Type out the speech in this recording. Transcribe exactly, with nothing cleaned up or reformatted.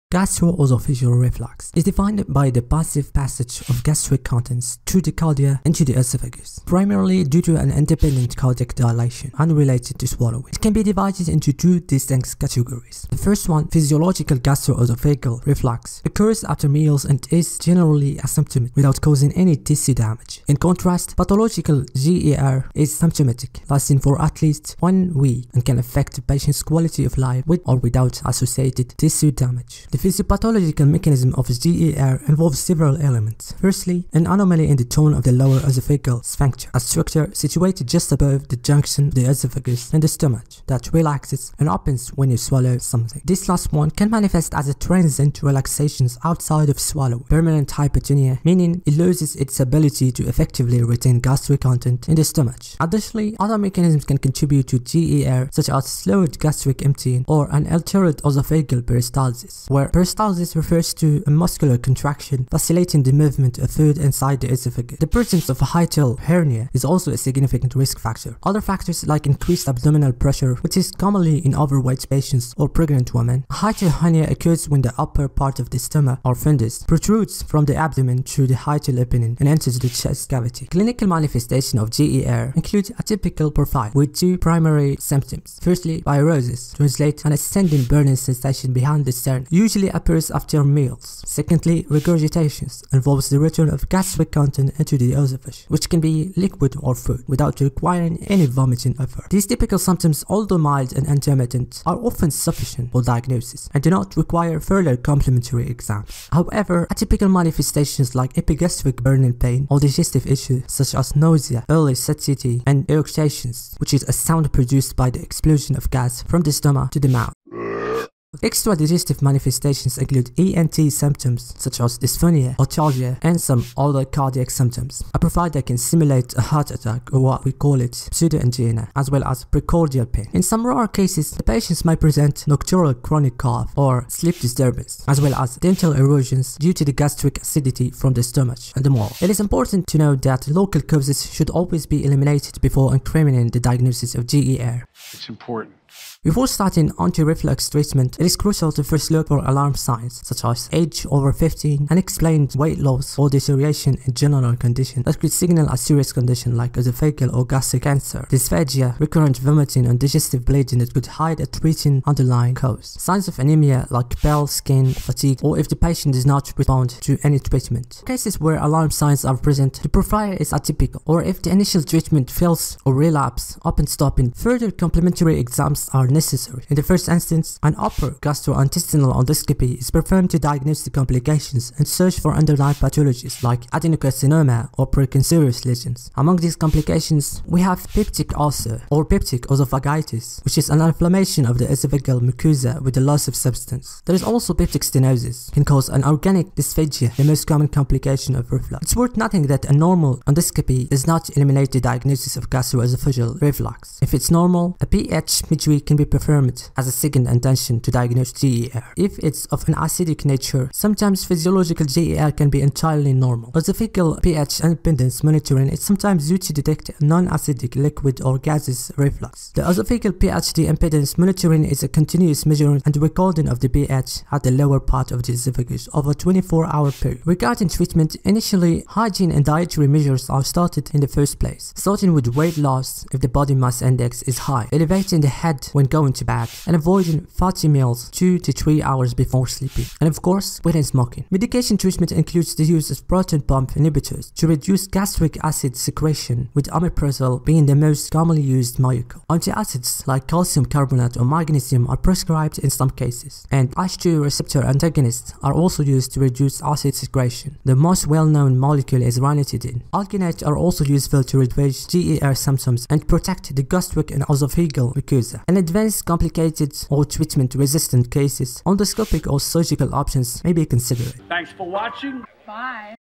Gastro-Esophageal reflux is defined by the passive passage of gastric contents through the cardia into the esophagus, primarily due to an independent cardiac dilation unrelated to swallowing. It can be divided into two distinct categories. The first one, physiological gastroesophageal reflux, occurs after meals and is generally asymptomatic without causing any tissue damage. In contrast, pathological G E R is symptomatic, lasting for at least one week and can affect the patient's quality of life with or without associated tissue damage. The physiopathological mechanism of G E R involves several elements. Firstly, an anomaly in the tone of the lower esophageal sphincter, a structure situated just above the junction of the esophagus and the stomach that relaxes and opens when you swallow something. This last one can manifest as a transient relaxations outside of swallowing. Permanent hypotonia, meaning it loses its ability to effectively retain gastric content in the stomach. Additionally, other mechanisms can contribute to G E R, such as slowed gastric emptying or an altered esophageal peristalsis, where peristalsis refers to a muscular contraction facilitating the movement of food inside the esophagus. The presence of a hiatal hernia is also a significant risk factor. Other factors like increased abdominal pressure, which is commonly in overweight patients or pregnant women. A hiatal hernia occurs when the upper part of the stomach or fundus protrudes from the abdomen through the hiatal opening and enters the chest cavity. Clinical manifestation of G E R includes atypical profile with two primary symptoms. Firstly, pyrosis, translates an ascending burning sensation behind the sternum, usually appears after meals. Secondly, regurgitations, involves the return of gastric content into the esophagus, which can be liquid or food, without requiring any vomiting effort. These typical symptoms, although mild and intermittent, are often sufficient for diagnosis and do not require further complementary exams. However, atypical manifestations like epigastric burning pain or digestive issues such as nausea, early satiety, and regurgitations, which is a sound produced by the explosion of gas from the stomach to the mouth. Extradigestive manifestations include E N T symptoms such as dysphonia, autophagy, and some other cardiac symptoms. A provider can simulate a heart attack, or what we call it pseudoangina, as well as precordial pain. In some rare cases, the patients might present nocturnal chronic cough or sleep disturbance, as well as dental erosions due to the gastric acidity from the stomach and the maw. It is important to note that local causes should always be eliminated before incriminating the diagnosis of G E R. It's important. Before starting anti-reflux treatment, it is crucial to first look for alarm signs such as age over fifteen, unexplained weight loss, or deterioration in general condition that could signal a serious condition like esophageal or gastric cancer, dysphagia, recurrent vomiting, and digestive bleeding that could hide a treating underlying cause. Signs of anemia like pale skin, fatigue, or if the patient does not respond to any treatment. Cases where alarm signs are present, the profile is atypical, or if the initial treatment fails or relapse upon stopping, further complementary exams are necessary. In the first instance, an upper gastrointestinal endoscopy is performed to diagnose the complications and search for underlying pathologies like adenocarcinoma or precancerous lesions. Among these complications, we have peptic ulcer or peptic esophagitis, which is an inflammation of the esophageal mucosa with the loss of substance. There is also peptic stenosis, can cause an organic dysphagia, the most common complication of reflux. It's worth noting that a normal endoscopy does not eliminate the diagnosis of gastroesophageal reflux. If it's normal, a pH midweek can be performed as a second intention to diagnose G E R. If it's of an acidic nature, sometimes physiological G E R can be entirely normal. Esophageal pH independence monitoring is sometimes used to detect non-acidic liquid or gaseous reflux. The esophageal pH impedance monitoring is a continuous measurement and recording of the pH at the lower part of the esophagus over a twenty-four hour period. Regarding treatment, initially hygiene and dietary measures are started in the first place, starting with weight loss if the body mass index is high, elevating the head when going to bed, and avoiding fatty meals two to three hours before sleeping, and of course quitting smoking. Medication treatment includes the use of proton pump inhibitors to reduce gastric acid secretion, with omeprazole being the most commonly used molecule. Antacids like calcium carbonate or magnesium are prescribed in some cases, and H two receptor antagonists are also used to reduce acid secretion. The most well-known molecule is ranitidine. Alkinates are also useful to reduce G E R symptoms and protect the gastric and esophageal mucosa. In advanced, complicated, or treatment-resistant cases, endoscopic or surgical options may be considered. Thanks for watching. Bye.